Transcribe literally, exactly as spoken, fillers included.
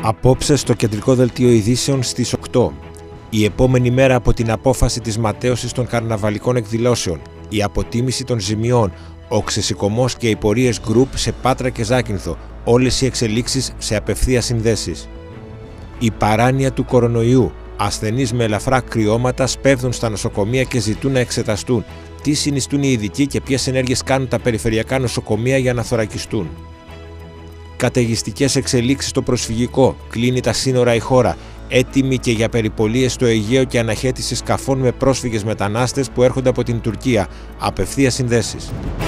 Απόψε στο κεντρικό δελτίο ειδήσεων στις οκτώ. Η επόμενη μέρα από την απόφαση της ματαίωσης των καρναβαλικών εκδηλώσεων, η αποτίμηση των ζημιών, ο ξεσηκωμός και οι πορείες γκρουπ σε Πάτρα και Ζάκυνθο, όλες οι εξελίξεις σε απευθείας συνδέσεις. Η παράνοια του κορονοϊού, ασθενείς με ελαφρά κρυώματα σπέβδουν στα νοσοκομεία και ζητούν να εξεταστούν. Τι συνιστούν οι ειδικοί και ποιες ενέργειες κάνουν τα περιφερειακά νοσοκομεία για να θωρακιστούν. Καταιγιστικές εξελίξεις στο προσφυγικό, κλείνει τα σύνορα η χώρα, έτοιμη και για περιπολίες στο Αιγαίο και αναχέτηση σκαφών με πρόσφυγες μετανάστες που έρχονται από την Τουρκία, απευθείας συνδέσεις.